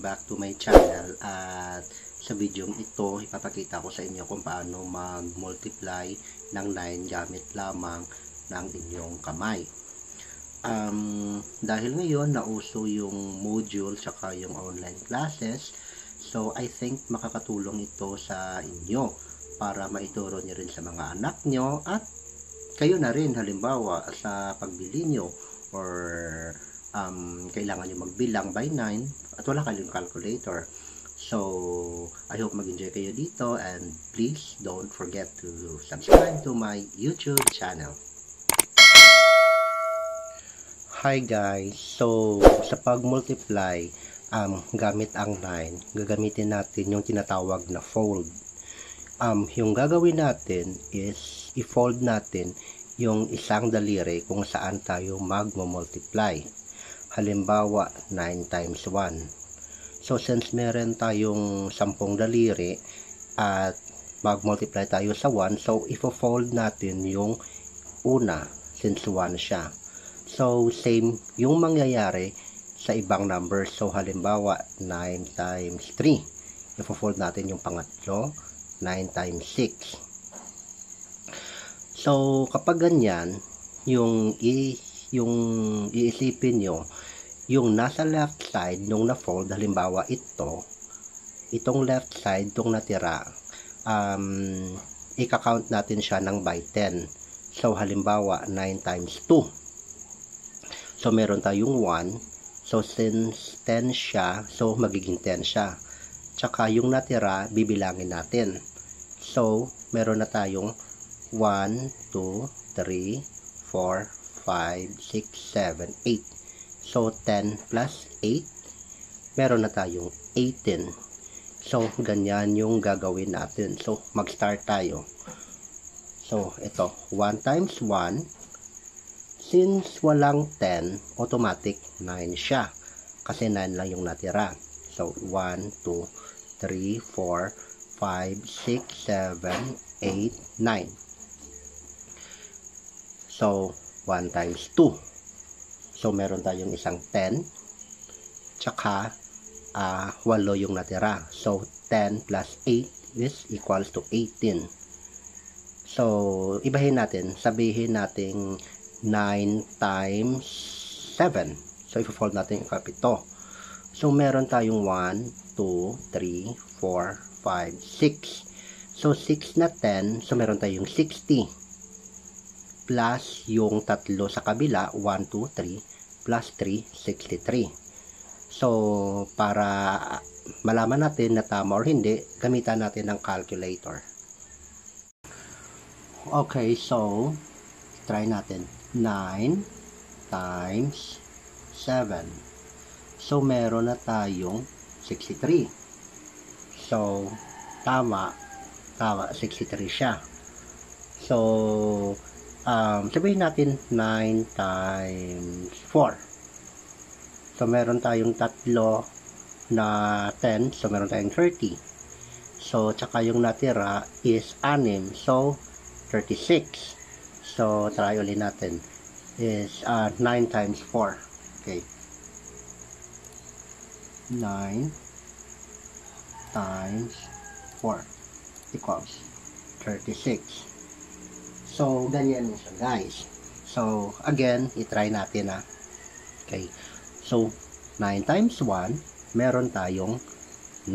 welcome back to my channel. At sa video ito, ipapakita ko sa inyo kung paano mag-multiply ng 9 gamit lamang ng inyong kamay. Dahil ngayon nauso yung module saka yung online classes, so I think makakatulong ito sa inyo para maituro nyo rin sa mga anak nyo at kayo na rin halimbawa sa pagbili nyo or kailangan nyo magbilang by 9 at wala kayong calculator. So I hope mag-enjoy kayo dito, and please don't forget to subscribe to my YouTube channel. Hi guys, so sa pag-multiply gamit ang 9, gagamitin natin yung tinatawag na fold. Yung gagawin natin is i-fold natin yung isang daliri kung saan tayo mag-multiply. Halimbawa 9 times 1. So since meron tayong 10 daliri at mag-multiply tayo sa 1, so ifo-fold natin yung una since 1 siya. So same yung mangyayari sa ibang numbers. So halimbawa 9 times 3, ifo-fold natin yung pangatlo 9 times 6. So kapag ganyan, yung iisipin nyo, yung nasa left side nung na-fold, halimbawa itong left side, itong natira, ika-count natin siya ng by 10. So halimbawa 9 times 2. So meron tayong 1. So since 10 siya, so magiging 10 siya. Tsaka yung natira, bibilangin natin. So meron na tayong 1, 2, 3, 4, 5, 6, 7, 8. So 10 plus 8, meron na tayong 18. So ganyan yung gagawin natin. So mag-start tayo. So ito, 1 times 1. Since walang 10, automatic 9 siya. Kasi 9 lang yung natira. So 1, 2, 3, 4, 5, 6, 7, 8, 9. So 1 times 2. So meron tayong isang 10, tsaka 8 yung natira. So 10 plus 8 is equals to 18. So ibahin natin, sabihin natin 9 times 7. So i-fold natin yung kapito. So meron tayong 1, 2, 3, 4, 5, 6. So 6 na 10, so meron tayong 60. Plus yung tatlo sa kabila, 1, 2, 3, plus 3, 63. So para malaman natin na tama or hindi, gamitan natin ng calculator. Okay, so try natin. 9 times 7. So meron na tayong 63. So tama 63 siya. So sabihin natin 9 times 4. So meron tayong tatlo na 10, so meron tayong 30. So tsaka yung natira is 6, so 36. So try ulit natin is 9 times 4. Okay, 9 times 4 equals 36. So, ganyan siya guys. So, again, itry natin Okay. So, 9 times 1, meron tayong 9.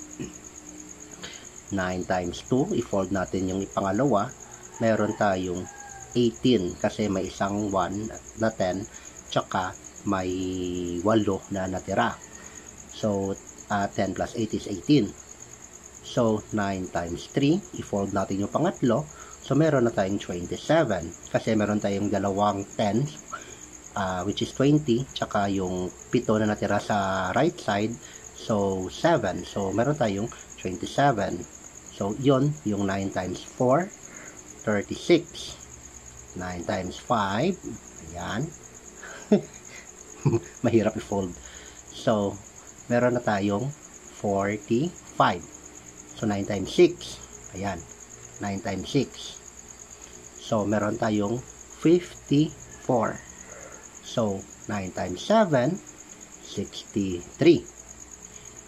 9 times 2, i-fold natin yung pangalawa, meron tayong 18 kasi may isang 1 na 10, tsaka may 8 na natira. So, 10 plus 8 is 18. So, 9 times 3, i-fold natin yung pangatlo. So, meron na tayong 27. Kasi meron tayong dalawang 10, which is 20. Tsaka yung 7 na natira sa right side. So, 7. So, meron tayong 27. So, yun, yung 9 times 4, 36. 9 times 5, ayan. Mahirap i-fold. So, meron na tayong 45. So, 9 times 6, ayan. 9 times 6. So, meron tayong 54. So, 9 times 7, 63.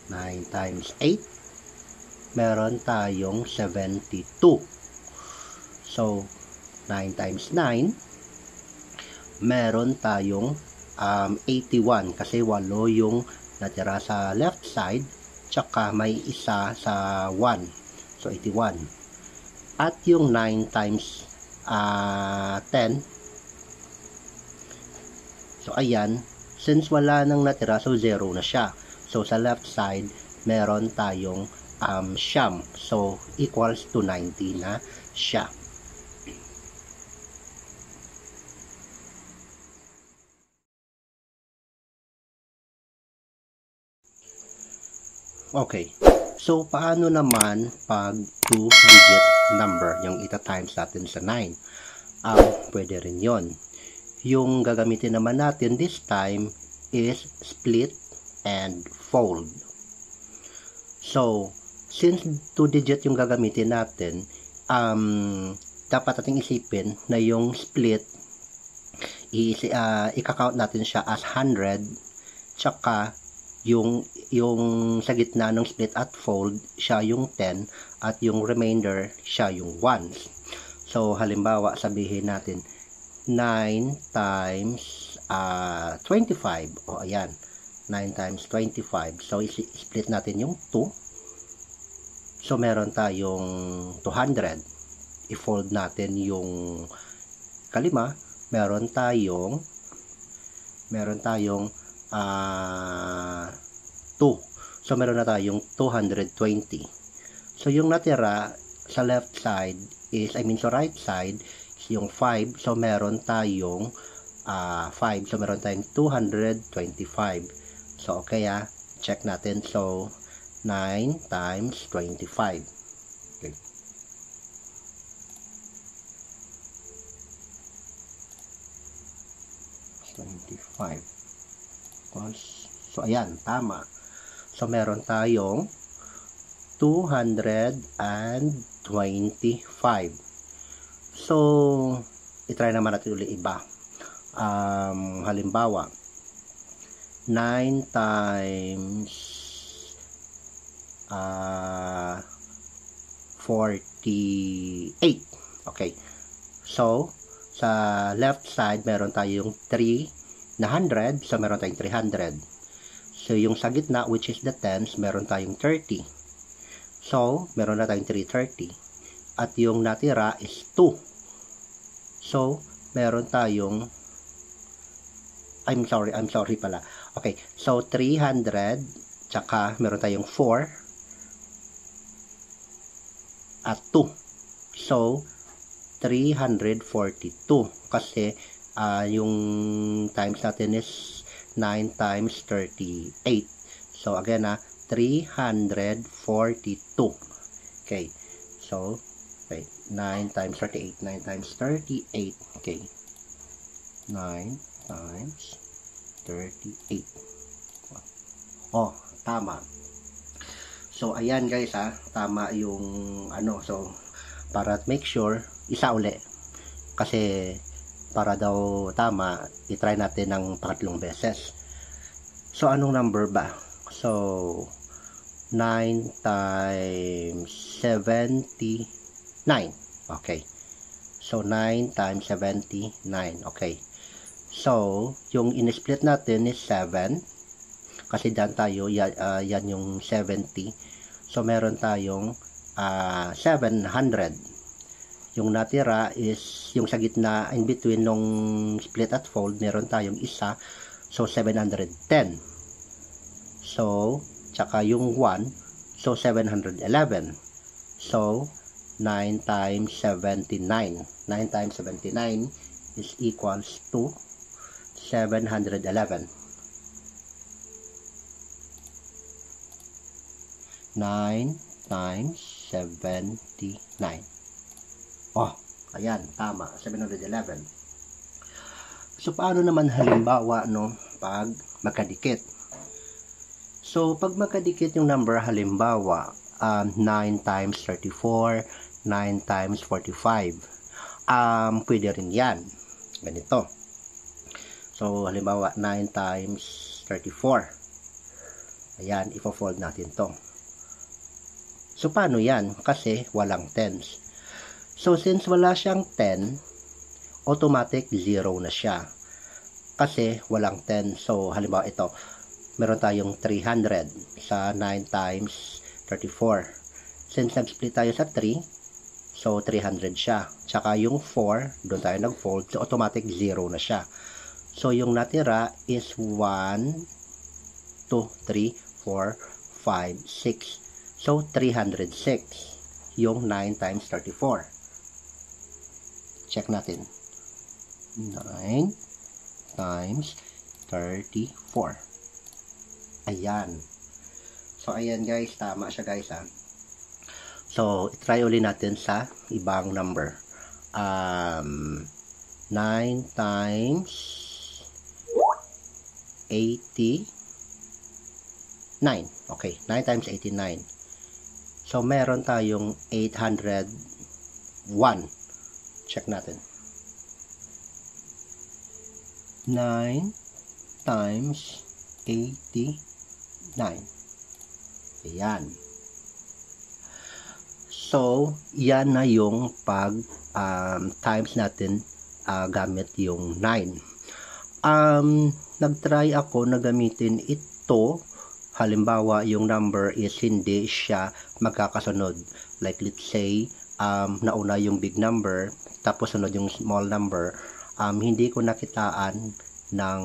9 times 8, meron tayong 72. So, 9 times 9, meron tayong 81 kasi 8 yung natira sa left side, tsaka may isa sa 1. So, 81. At yung 9 times 10, so ayan, since wala nang natira, so 0 na siya. So, sa left side, meron tayong siyam. So, equals to 90 na siya. Okay. So, paano naman pag 2-digit number, yung ita-times natin sa 9? Pwede rin yon. Yung gagamitin naman natin this time is split and fold. So, since 2-digit yung gagamitin natin, dapat ating isipin na yung split, ika-count natin siya as 100, tsaka yung sa gitna ng split at fold, siya yung 10, at yung remainder, siya yung 1. So, halimbawa, sabihin natin, 9 times 25. O, ayan. 9 times 25. So, split natin yung 2. So, meron tayong 200. I-fold natin yung kalima. Meron tayong 2. So, meron na tayong 220. So, yung natira sa left side is, sa right side, is yung 5. So, meron tayong 5. So, meron tayong 225. So, okay, check natin. So, 9 times 25. Okay. So, ayan, tama. So, meron tayong 225. So, itry naman natin ulit iba. Halimbawa, 9 times 48. Okay. So, sa left side, meron tayong 3 na 100. So, meron tayong 300. So, yung sa gitna, which is the tens, meron tayong 30. So, meron na tayong 330. At yung natira is 2. So, meron tayong, I'm sorry pala. Okay, so 300, tsaka meron tayong 4 at 2. So, 342. Kasi, yung times natin is 9 times 38. So, again, 342. Okay. So, okay. 9 times 38. 9 times 38. Okay. 9 times 38. Oh, tama. So, ayan guys, tama yung So, para make sure, isa uli. Kasi, para daw tama, itry natin ng pangatlong beses. So, anong number ba? So, 9 times 79. Okay. So, 9 times 79. Okay. So, yung in-split natin is 7. Kasi dyan tayo, yan yung 70. So, meron tayong 700. Yung natira is, yung sa gitna, in between nung split at fold, meron tayong isa. So, 710. So, tsaka yung 1. So, 711. So, 9 times 79. 9 times 79 is equals to 711. 9 times 79. Oh, ayan, tama, 711. So, paano naman halimbawa, pag magkadikit? So, pag magkadikit yung number, halimbawa, 9 times 34, 9 times 45. Pwede rin yan. Ganito. So, halimbawa, 9 times 34. Ayan, ipo-fold natin to. So, paano yan? Kasi walang tens. So, since wala siyang 10, automatic 0 na siya. Kasi walang 10. So, halimbawa ito, meron tayong 300 sa 9 times 34. Since nag-split tayo sa 3, so 300 siya. Tsaka yung 4, doon tayo nag-fold, so automatic 0 na siya. So, yung natira is 1, 2, 3, 4, 5, 6. So, 306. Yung 9 times 34. Check natin. 9 times 34. Ayan. So, ayan guys. Tama siya guys ha. So, try ulit natin sa ibang number. 9 times 89. Okay. 9 times 89. So, meron tayong 801. Check natin. 9 times 89. Ayan. So, yan na yung pag times natin gamit yung 9. Nag-try ako na gamitin ito. Halimbawa, yung number is hindi siya magkakasunod. Like, let's say, nauna yung big number, tapos sunod yung small number. Hindi ko nakitaan ng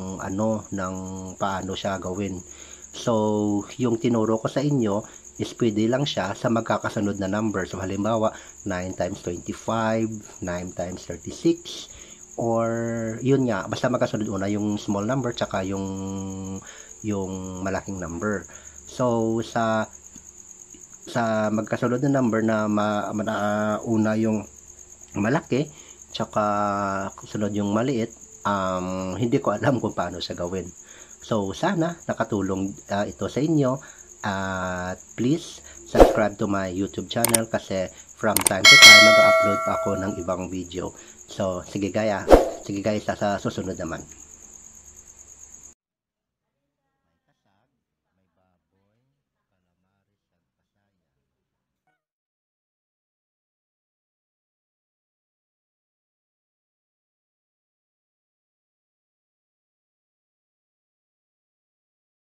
paano siya gawin. So, yung tinuro ko sa inyo is pwede lang siya sa magkakasunod na number. So, halimbawa, 9 times 25, 9 times 36, or yun nga, basta magkasunod una yung small number tsaka yung malaking number. So, sa magkasunod na number na una yung malaki tsaka sunod yung maliit, hindi ko alam kung paano siya gawin. So, sana nakatulong ito sa inyo. At please subscribe to my YouTube channel kasi from time to time mag-upload pa ako ng ibang video. So, sige guys, sa susunod naman.